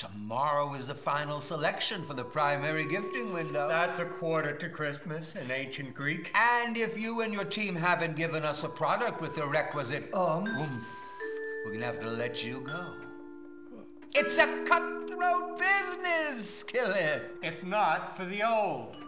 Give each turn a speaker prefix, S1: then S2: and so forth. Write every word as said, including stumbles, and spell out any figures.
S1: Tomorrow is the final selection for the primary gifting window.
S2: That's a quarter to Christmas in ancient Greek.
S1: And if you and your team haven't given us a product with the requisite
S3: Um.
S1: oomph, we're gonna have to let you go. It's a cutthroat business, Skillet.
S2: It's not for the old.